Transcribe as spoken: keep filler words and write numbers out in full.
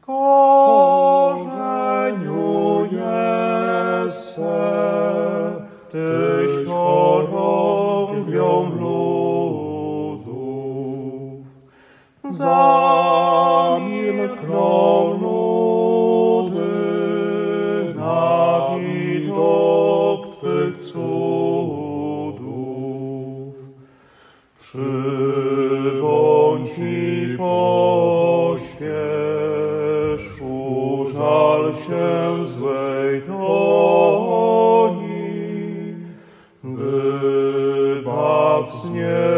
Korzeniu Jesse, Tyś chorągwią ludów. Zamilkną ludy na widok Twych cudów. Przybądź i pośpiesz, użal się złej doni, wybaw z